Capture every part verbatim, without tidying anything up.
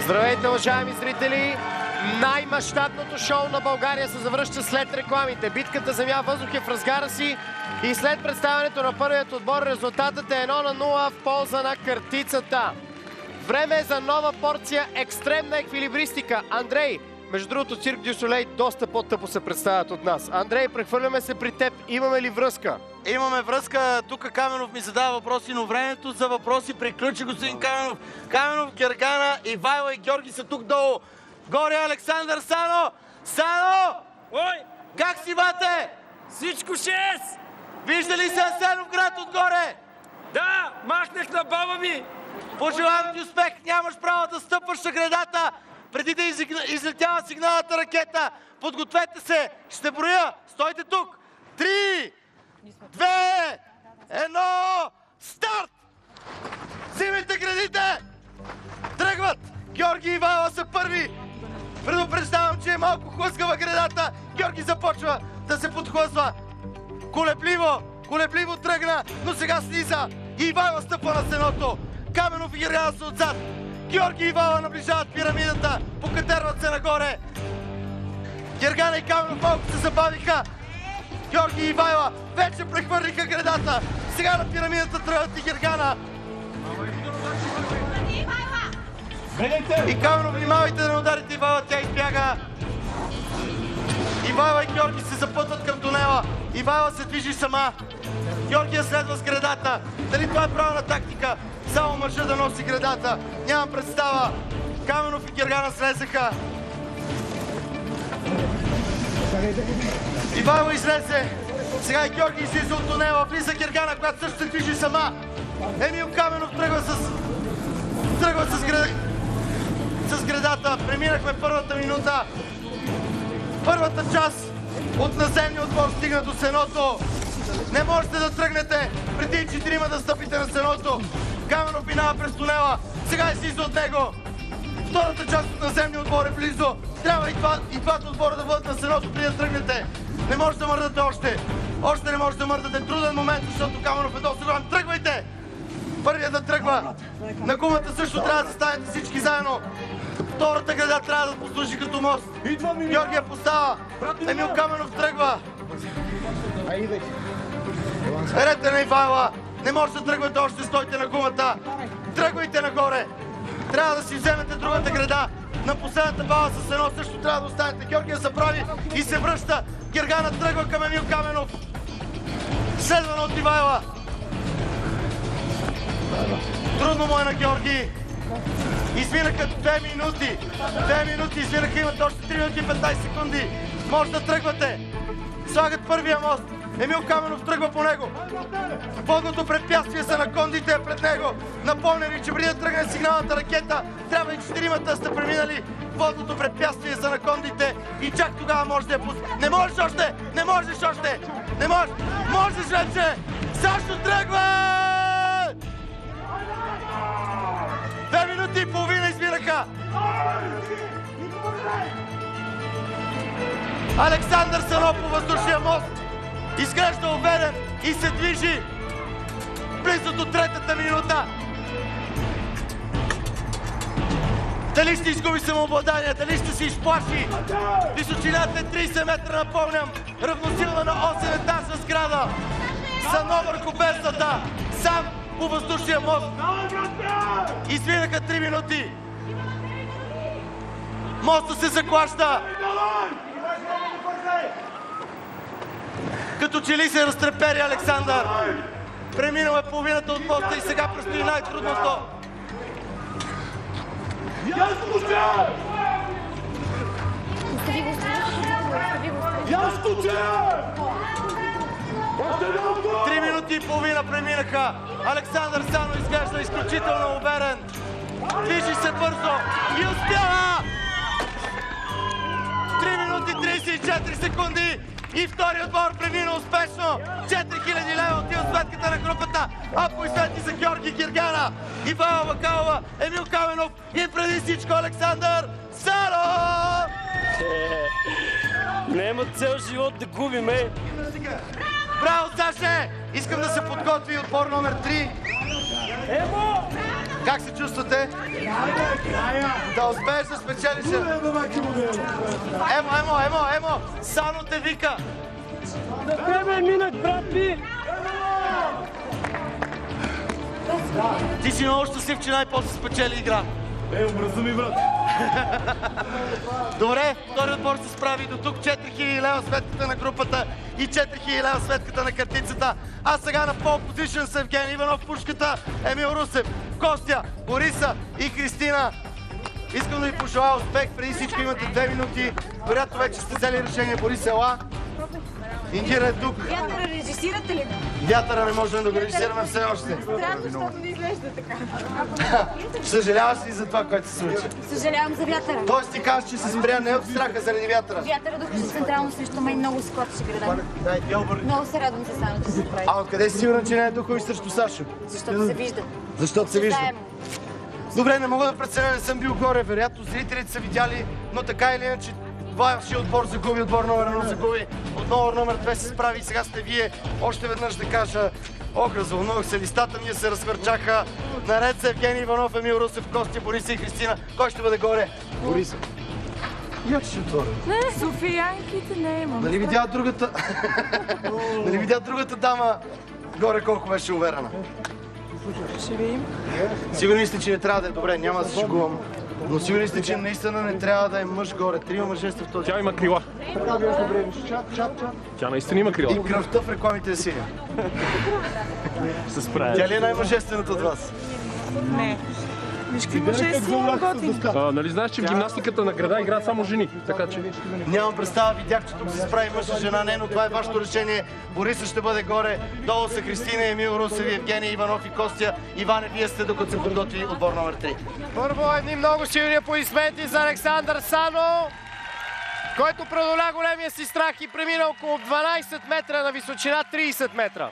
Здравейте, уважаеми зрители! Най-мащабното шоу на България се завръща след рекламите. Битката земя-въздух е в разгара си и след представянето на първият отбор резултатът е едно на нула в полза на картицата. Време е за нова порция екстремна еквилибристика. Андрей, между другото, Цирк дю Солей доста по-тъпо се представят от нас. Андрей, прехвърляме се при теб. Имаме ли връзка? Имаме връзка. Тук Каменов ми задава въпроси, но времето за въпроси приключи, господин Каменов. Каменов, Гергана, Ивайло и Георги са тук долу. Горе Александър Сано! Сано! Ой! Как си, бате? Всичко шест! Вижда ли се Асеновград отгоре? Да! Махнах на баба ми! Пожелавам ти успех! Нямаш право да стъпваш на градата преди да излетява сигналната ракета. Подгответе се! Ще броя! Стойте тук! Три! Две! Едно! Старт! Взимайте градите! Тръгват! Георги и Ивайло са първи! Предупреждавам, че е малко хлъзгава градата. Георги започва да се подхлъзва. Колебливо, колебливо тръгна, но сега слиза. И Ивайло стъпва на стеното. Каменов и Гергана са отзад. Георги и Ивайло наближават пирамидата. Покатерват се нагоре. Гергана и Каменов малко се забавиха. Георги и Ивайло вече прехвърлиха градата. Сега на пирамидата тръгват и Гергана. И Каменов, внимавайте да не ударите Ивайло, тя избяга. Ивайло и Георги се запътват към тунела. Ивайло се движи сама. Георги я следва с градата. Дали това е правилна тактика? Само мъжа да носи градата. Нямам представа. Каменов и Гергана слезаха. Ивайло излезе. Сега и Георги излиза от тунела. Влиза Гергана, която също се движи сама. Емил Каменов тръгва с... Тръгва с градата. С градата. Преминахме първата минута. Първата част от наземния отбор стигна до сеното. Не можете да тръгнете преди четирима да стъпите на сеното. Каменов минава през тунела. Сега излиза от него. Втората част от наземния отбор е близо. Трябва и, два, и двата отбора да бъдат на сеното преди да тръгнете. Не може да мърдате още. Още не може да мърдате. Труден момент, защото Каменов е доста голям. Тръгвайте! Първият да тръгва. На гумата също трябва да станете всички заедно. Втората града трябва да послужи като мост. Георги я поставя. Емил Каменов тръгва. Ерете на Ивайла. Не може да тръгвате още, стойте на гумата. Тръгвайте нагоре. Трябва да си вземете другата града. На последната бала с едно също трябва да останете. Георги я заправи и се връща. Гергана тръгва към Емил Каменов. Следвано от Ивайла. Трудно му е на Георги. Изминаха две минути. Две минути изминаха, имат още три минути и петнайсет секунди. Може да тръгвате. Слагат първия мост. Емил Каменов тръгва по него. Водното препятствие са на кондите пред него. Напомня, че преди да тръгне сигналната ракета, трябва и четиримата сте преминали водното препятствие са на кондите и чак тогава може да я пусне. Не можеш още! Не можеш още! Не можеш! Можеш вече! Сашо тръгва! Две минути и половина изминаха! Александър Сано по въздушния мост изглежда уверен и се движи близо до третата минута. Дали ще изгуби самообладание, дали ще се изплаши? Височината е трийсет метра, напомням, равносилна на осем етажна сграда. Сано върху бездната, сам по въздушния мост. Изминаха три минути. Моста се заклаща. Като че ли се разтрепери Александър. Преминал е половината от моста и сега предстои най-трудното. Три минути и половина преминаха. Александър Сано изглежда изключително уверен. Движи се бързо и успява! три минути трийсет и четири секунди и втори отбор премина успешно. четири хиляди лева отива сметката на групата. А по изсвети за Георги Гергана, Ивайло Бакалова, Емил Каменов и преди всичко Александър Сано! Няма цел живот да губиме. Браво, Саше! Искам да се подготви отбор номер три. Емо! Как се чувствате? Да успееш да спечелиш. Емо, емо, емо, емо! Сано те вика! Да тебе минат, брат ми! Ти си много щастлив, че най-после спечели игра. Е, омръзна ми, брат. Добре, втори отбор се справи до тук. четири хиляди лева сметката на групата и четири хиляди лева сметката на картицата. А сега на пол позишън са Евгений Иванов, пушката, Емил Русев, Костя, Бориса и Кристина. Искам да ви пожелая успех. Преди всичко имате две минути. Вероятно вече сте взели решение. Борис, ела. Ингира е тук. Вятъра режисирате ли? Вятъра не можем да го режисираме все още. Странно, защото не изглежда така. Съжаляваш ли за това, което се случи? Съжалявам за вятъра. Тоест ти казваш, че се спря не от страха заради вятъра. Вятъра докато се централно срещу мен много се клатеше града. Много се радвам за Сано, че се прави. А откъде си сигурен, че не е духови срещу Сашо? Защото се вижда. Защото се вижда. Заедно. Добре, не мога да преценя, не съм бил горе. Вероятно зрителите са видяли, но така или иначе вашия отбор загуби, отбор номер едно загуби, отбор номер две се справи и сега сте вие. Още веднъж да кажа, ох, развълнувах се, листата ми се разхвърчаха. Наред са Евгений Иванов, Емил Русев, Костя, Бориса и Христина. Кой ще бъде горе? Бориса. Я ще отворя. Не, Софиянките не имам. Нали видя другата... нали видя другата дама горе колко беше уверена? Ще видим. Сигурни сте, че не трябва да е добре, няма да се шегувам. Но сигурни сте, че наистина не трябва да е мъж горе. Трима мъже сте в този. Тя има крила. Тя наистина има крила. И кръвта в рекламите е синя. Се справя. Тя ли е най-мъжествената от вас? Не. Виж какви мъже са много готини. А, нали знаеш, че в гимнастиката на града играят само жени, така че... Нямам представа, видях, че тук се справи мъж и жена, не, но това е вашето решение. Бориса ще бъде горе, долу са Христина, Емил Русев, Евгений Иванов и Костя. Иване, вие сте, докато се подготви отбор номер три. Първо едни много силни аплодисменти за Александър Сано, който преодоля големия си страх и премина около дванайсет метра на височина трийсет метра.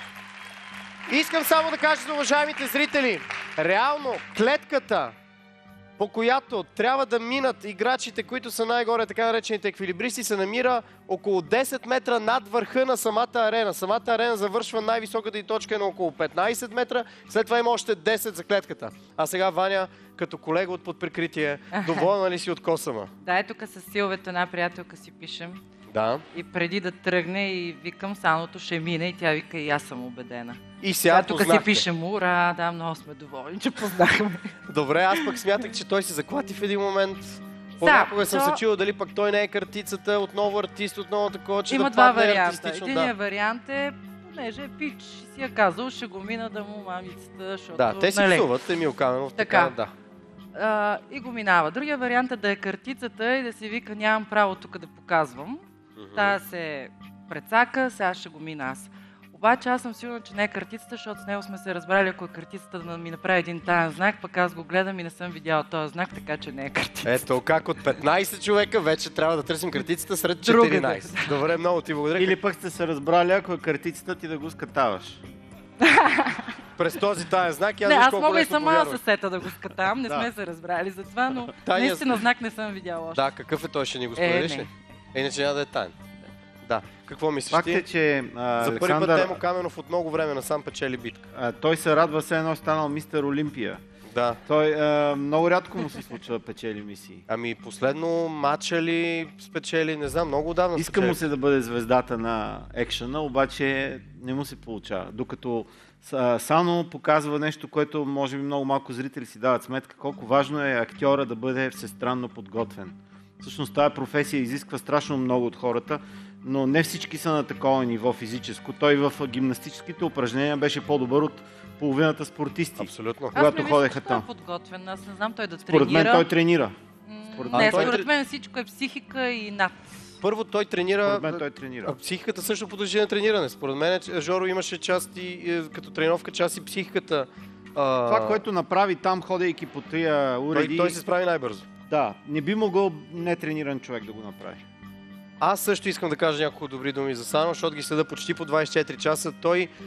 Искам само да кажа за уважаемите зрители, реално клетката, по която трябва да минат играчите, които са най-горе, така наречените еквилибристи, се намира около десет метра над върха на самата арена. Самата арена завършва най-високата и точка е на около петнайсет метра, след това има още десет за клетката. А сега Ваня, като колега от подприкритие, доволна ли си от косама? Да, е тук с Силвето, една приятелка си пишем. Да. И преди да тръгне и викам, Саното ще мине и тя вика, и аз съм убедена. И сега тук познахте. си пишем, ура, да, много сме доволни, че познахме. Добре, аз пък смятах, че той се заклати в един момент. Понякога съм то... се чул дали пък той не е картицата, отново артист, отново такова, че Има да два падне варианта. артистично. Единият Да. вариант е, понеже е пич, си я казал, ще го мина да му мамицата, защото... Да, те си нали, псуват, Емил Каменов, така, Така. да. а, и го минава. Другия вариант е да е картицата и да си вика, нямам право тук да показвам. Тая се прецака, сега ще го мина аз. Обаче аз съм сигурна, че не е картицата, защото с него сме се разбрали, ако е картицата да ми направи един таен знак, пък аз го гледам и не съм видяла този знак, така че не е картицата. Ето как от петнайсет човека вече трябва да търсим картицата сред Другаде. четиринайсет. Добре, много ти благодаря. Или пък сте се разбрали, ако е картицата ти да го скатаваш. През този таен знак, аз Не, виж аз колко мога и лесно сама повярвах. със сета да го скатам, не Да. сме се разбрали за това, но Тайния- наистина знак не съм видяла още. Да, какъв е той, ще ни го споделиш не. ли? Е, иначе няма да е тайн. Да. Какво мислиш Факт ти? е, че а, За първи път Александър, Демо Каменов от много време насам печели битка. а, той се радва все едно станал мистер Олимпия. Да. Той а, много рядко му се случва да печели мисии. Ами последно матча ли спечели, не знам, много отдавна Иска спечели. му се да бъде звездата на екшена, обаче не му се получава. Докато а, Сано показва нещо, което може би много малко зрители си дават сметка, колко важно е актьора да бъде всестранно подготвен. Всъщност тази професия изисква страшно много от хората, но не всички са на такова ниво физическо. Той в гимнастическите упражнения беше по-добър от половината спортисти. Абсолютно. Аз когато не мисля, ходеха че той е там. подготвен, аз не знам той да Според тренира. мен той тренира. М, според Не, мен. Той според тре- мен всичко е психика и над. Първо той тренира... Според мен той тренира. А психиката също подлежи на трениране. Според мен че Жоро имаше части, е, като тренировка, част и психиката. А... Това, което направи там, ходейки по тия уреди, той, той се справи най-бързо. да, не би могъл нетрениран човек да го направи. Аз също искам да кажа няколко добри думи за Сано, защото ги следа почти по двайсет и четири часа. Той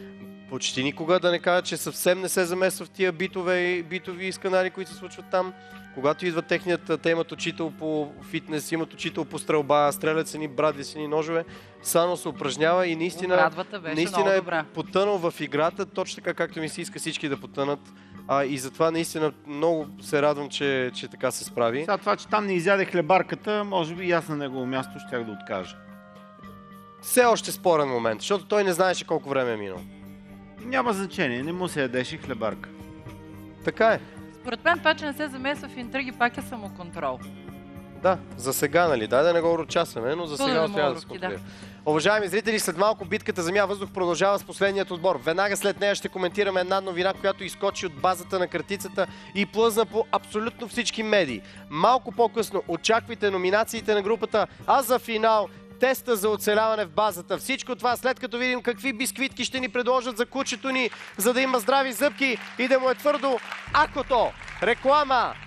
почти никога, да не кажа, че съвсем не се замесва в тия битове, битови скандали, които се случват там. Когато идва техният, те имат учител по фитнес, имат учител по стрелба, стрелят се ни брадви, се ни ножове, Сано се упражнява и наистина, наистина е потънал в играта, точно така както ми се иска всички да потънат. А, и затова наистина много се радвам, че, че така се справи. Сега това, че там не изяде хлебарката, може би и аз на негово място щях да откажа. Все още спорен момент, защото той не знаеше колко време е минало. Няма значение, не му се ядеше хлебарка. Така е. Според мен това, че не се замесва в интриги, пак е самоконтрол. Да, за сега, нали? Дай да не го урочасаме, но за сега успява да се контролира. Уважаеми зрители, след малко битката земя-въздух продължава с последният отбор. Веднага след нея ще коментираме една новина, която изкочи от базата на картицата и плъзна по абсолютно всички медии. Малко по-късно очаквайте номинациите на групата, а за финал теста за оцеляване в базата. Всичко това след като видим какви бисквитки ще ни предложат за кучето ни, за да има здрави зъбки и да му е твърдо акото. Реклама!